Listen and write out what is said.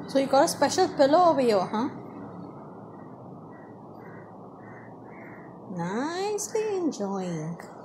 So you got a special pillow over here, huh? Nicely enjoying.